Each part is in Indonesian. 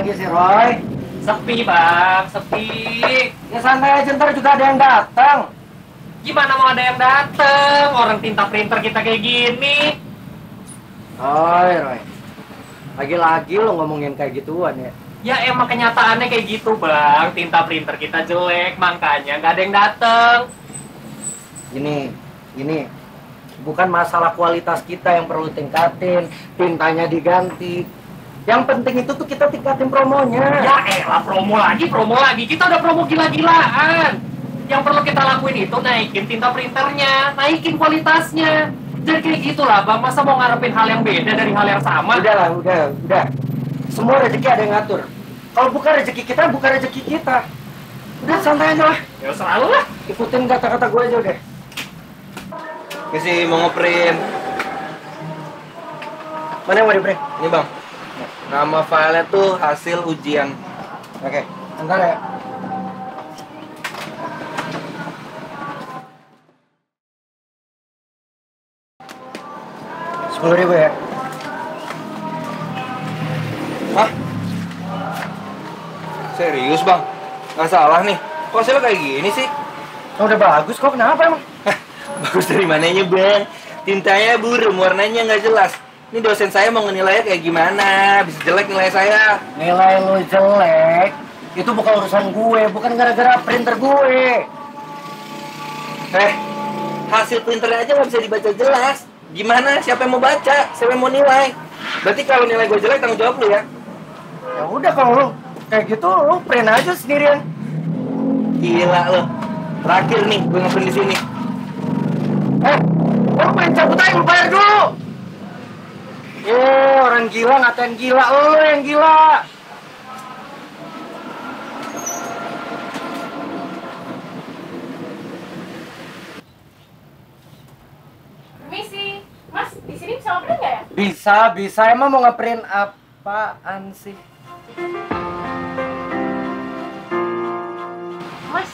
lagi sih, Roy? Sepi bang, sepi. Ya santai aja, ntar juga ada yang datang. Gimana mau ada yang dateng? Orang tinta printer kita kayak gini. Roy. Lagi-lagi lo ngomongin kayak gituan ya. Ya emang kenyataannya kayak gitu bang. Tinta printer kita jelek, makanya nggak ada yang dateng. Gini. Bukan masalah kualitas kita yang perlu tingkatin, tintanya diganti. Yang penting itu tuh kita tingkatin promonya. Ya elah, promo lagi. Kita udah promo gila-gilaan. Yang perlu kita lakuin itu naikin tinta printernya, naikin kualitasnya. Jadi kayak gitulah bang, masa mau ngarepin hal yang beda dari hal yang sama? Udah. Semua rezeki ada yang ngatur. Kalau bukan rezeki kita, bukan rezeki kita. Udah santai aja lah. Ya selalu lah. Ikutin kata-kata gue aja deh. Ini sih mau ngeprint. Mana yang mau di-print? Ini bang. Nama filenya tuh hasil ujian. Oke, bentar ya. Rp10.000 ya? Hah? Serius bang? Nggak salah nih. Kok hasilnya kayak gini sih? Oh, udah bagus kok, kenapa emang? Bagus dari mananya bang? Tintanya buram, warnanya nggak jelas. Ini dosen saya mau ngenilainya kayak gimana? Bisa jelek nilai saya. Nilai lu jelek, itu bukan urusan gue, bukan gara-gara printer gue. Hasil printernya aja nggak bisa dibaca jelas. Gimana? Siapa yang mau baca? Siapa yang mau nilai? Berarti kalau nilai gue jelek tanggung jawab lu ya? Ya udah kalau lu kayak gitu, lu print aja sendirian. Gila lo. Terakhir nih gue ngeprint di sini. Lu main cabut aja, lu bayar dulu. Orang gila ngatain gila, lu yang gila. Misi, Mas, di sini bisa ngeprint nggak ya? Bisa. Emang mau ngeprint apaan sih? Mas.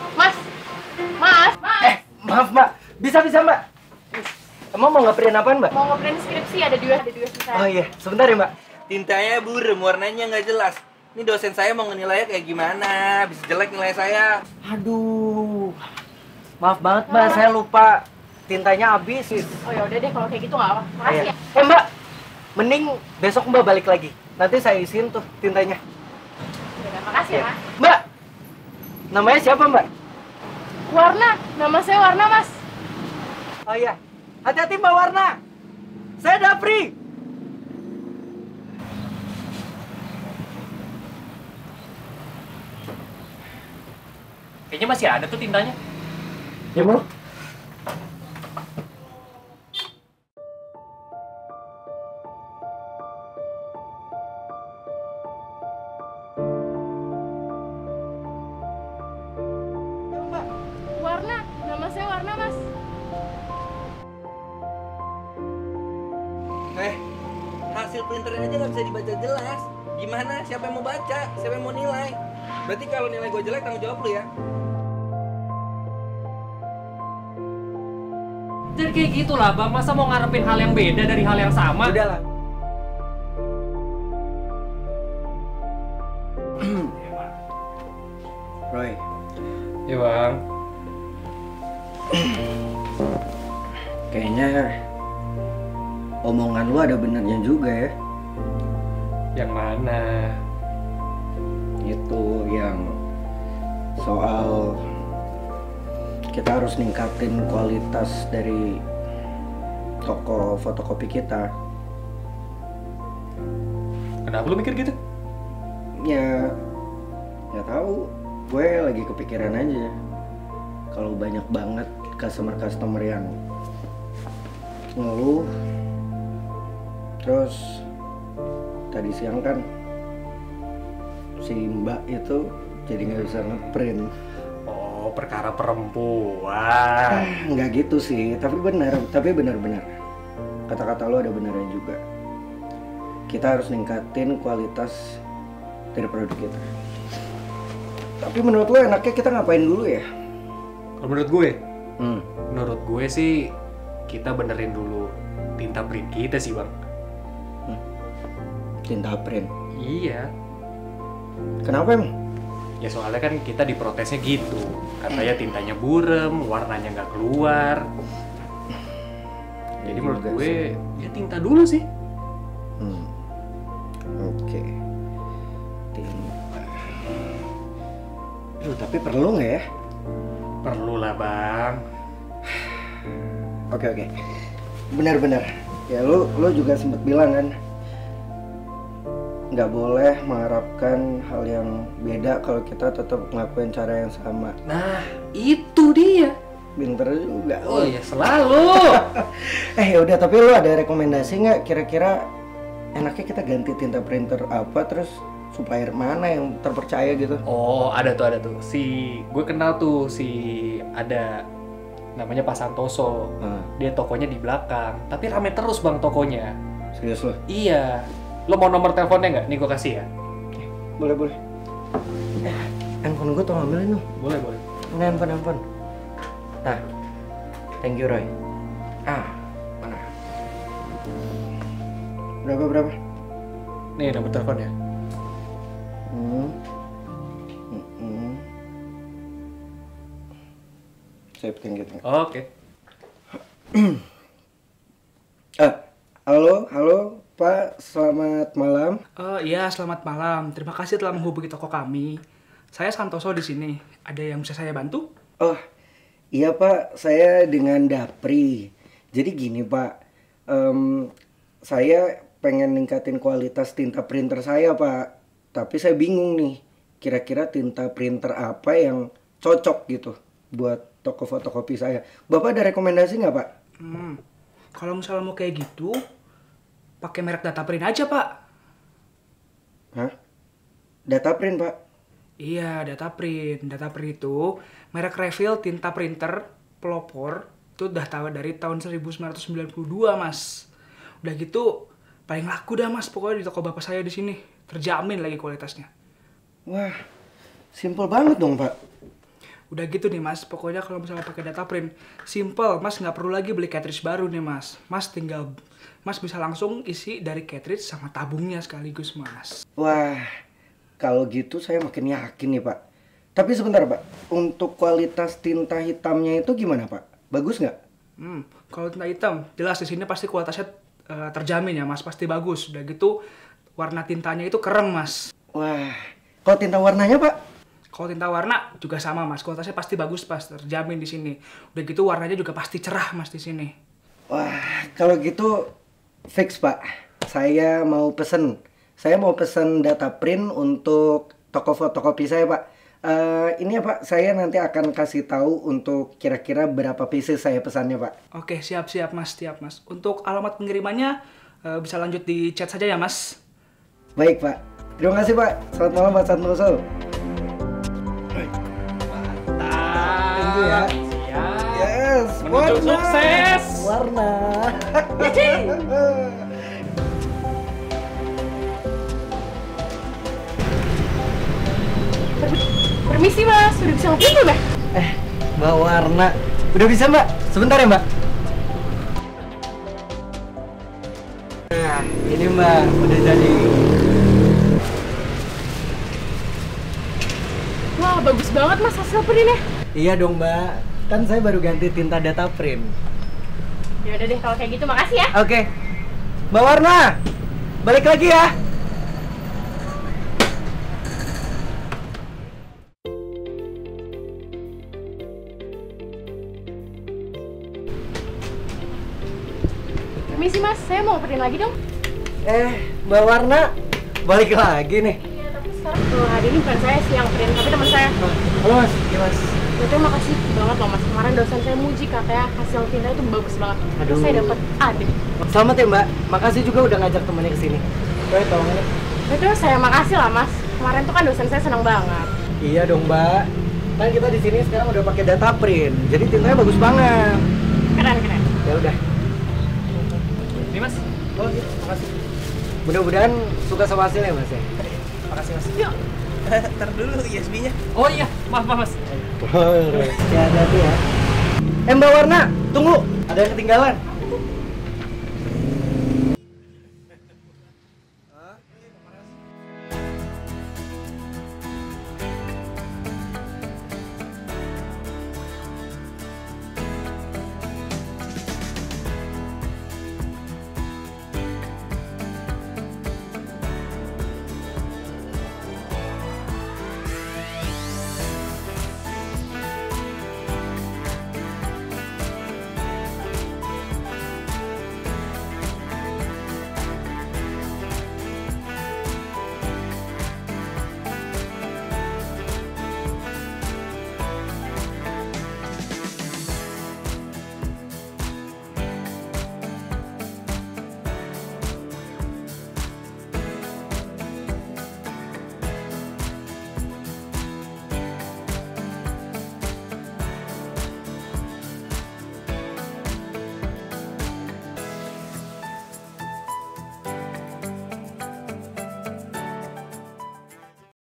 Maaf mbak, bisa mbak. Emang mau ngeprint apaan mbak? Mau ngeprint skripsi ada dua sisa. Oh iya, sebentar ya mbak. Tintanya buram, warnanya nggak jelas. Ini dosen saya mau ngenilainya kayak gimana? Bisa jelek nilai saya. Aduh, maaf banget mbak, saya lupa tintanya habis. Oh ya udah deh kalau kayak gitu nggak apa. Makasih ya. Mbak, mending besok mbak balik lagi. Nanti saya isiin tuh tintanya. Udah, makasih ya, Mas. Mbak, namanya siapa mbak? Warna, nama saya Warna, Mas. Oh iya, hati-hati mbak Warna. Saya Dapri. Kayaknya masih ada tuh tintanya. Ya mau? Warna, nama saya Warna, Mas. Hasil printernya aja nggak bisa dibaca jelas. Gimana? Siapa yang mau baca? Siapa yang mau nilai? Berarti kalau nilai gue jelek tanggung jawab lu ya? Jadi kayak gitulah bang, masa mau ngarepin hal yang beda dari hal yang sama? Udahlah. Roy. Ya bang. Kayaknya omongan lu ada benernya juga ya. Yang mana? Itu yang soal kita harus ningkatin kualitas dari toko fotokopi kita. Kenapa lu mikir gitu? Ya nggak tahu, gue lagi kepikiran aja kalau banyak banget customer yang ngeluh. Terus tadi siang kan si mbak itu jadi nggak bisa ngeprint. Oh, perkara perempuan. Nggak gitu sih, tapi benar-benar kata-kata lo ada benarnya juga. Kita harus ningkatin kualitas dari produk kita. Tapi menurut lo enaknya kita ngapain dulu ya? Kalau menurut gue sih kita benerin dulu tinta print kita sih bang. Tinta print. Iya. Kenapa emang? Ya soalnya kan kita diprotesnya gitu. Katanya tintanya burem, warnanya nggak keluar. Jadi menurut juga gue, sih. ya tinta dulu sih. Oke. Tinta. Duh, tapi perlu nggak ya? Perlu lah bang. Oke. Benar-benar. Ya lu juga sempat bilang kan, nggak boleh mengharapkan hal yang beda kalau kita tetap ngelakuin cara yang sama. Nah, itu dia. Pinter juga. Oh iya, selalu. Ya udah, tapi lu ada rekomendasi nggak kira-kira enaknya kita ganti tinta printer apa, terus supplier mana yang terpercaya gitu? Oh, ada tuh. Gue kenal tuh ada namanya Pak Santoso. Dia tokonya di belakang, tapi rame terus bang tokonya. Serius lo? Iya. Lo mau nomor teleponnya nggak? Nih gue kasih ya. Boleh. Handphone gue tolong ambilin dong. Boleh. Ini handphone. Nah, thank you Roy. Mana? Berapa? Nih nomor teleponnya. Saya thank you. Oke. Halo Pak, selamat malam. Iya, selamat malam. Terima kasih telah menghubungi toko kami. Saya Santoso di sini. Ada yang bisa saya bantu? Oh, iya Pak, saya dengan Dapri. Jadi gini Pak, saya pengen ningkatin kualitas tinta printer saya Pak. Tapi saya bingung nih, kira-kira tinta printer apa yang cocok gitu buat toko fotokopi saya. Bapak ada rekomendasi nggak Pak? Kalau misalnya mau kayak gitu, pakai merek Dataprint aja, Pak. Hah? Dataprint Pak? Iya, Dataprint. Dataprint itu merek refill tinta printer pelopor. Itu udah tahu dari tahun 1992, Mas. Udah gitu paling laku dah, Mas. Pokoknya di toko bapak saya di sini. Terjamin lagi kualitasnya. Wah, simple banget dong Pak. Udah gitu nih, Mas. Pokoknya kalau misalnya pakai Dataprint, simple. Mas nggak perlu lagi beli cartridge baru nih, Mas. Mas bisa langsung isi dari cartridge sama tabungnya sekaligus, Mas. Wah, kalau gitu saya makin yakin nih Pak. Tapi sebentar Pak, untuk kualitas tinta hitamnya itu gimana Pak? Bagus nggak? Kalau tinta hitam, jelas di sini pasti kualitasnya terjamin ya, Mas. Pasti bagus. Udah gitu warna tintanya itu keren, Mas. Wah, kalau tinta warnanya Pak? Kalau tinta warna juga sama, Mas. Kualitasnya pasti bagus, Mas. Terjamin di sini. Udah gitu warnanya juga pasti cerah, Mas, di sini. Wah, kalau gitu fix Pak. Saya mau pesen Dataprint untuk toko fotokopi saya Pak. Ini ya Pak, saya nanti akan kasih tahu untuk kira-kira berapa pieces saya pesannya Pak. Oke, siap Mas. Untuk alamat pengirimannya bisa lanjut di chat saja ya, Mas. Baik Pak. Terima kasih Pak. Selamat malam Pak Santoso. Thank you ya. Siap. Yes, Menuju sukses. Warna. Permisi mas, udah bisa ngopi belum ya? Mbak Warna. Udah bisa Mbak? Sebentar ya Mbak. Nah, ini Mbak, udah jadi. Wah bagus banget mas hasil printnya. Iya dong Mbak, kan saya baru ganti tinta Dataprint. Ya udah deh kalau kayak gitu makasih ya. Oke. Mbak Warna, balik lagi ya. Permisi mas, saya mau print lagi dong. Mbak Warna, balik lagi nih. Iya tapi sekarang hari ini bukan saya sih yang print, tapi teman saya. Halo Mas, gimana Mas? Ya, terima kasih banget loh mas, kemarin dosen saya muji katanya hasil tinta itu bagus banget. Terus saya dapat A deh. Selamat ya Mbak, makasih juga udah ngajak temennya ke sini. Coba tolong ini. Itu saya makasih lah mas, kemarin tuh kan dosen saya senang banget. Iya dong Mbak, kan kita di sini sekarang udah pakai Dataprint, jadi tintanya bagus banget. Keren. Ya udah. Ini mas. Oh iya, makasih. Mudah-mudahan suka sama hasilnya Mas ya. Makasih mas. Yuk. Ntar dulu ISB-nya. Oh iya, maaf mas. Hati-hati ya. Mbak Warna, tunggu. Ada yang ketinggalan.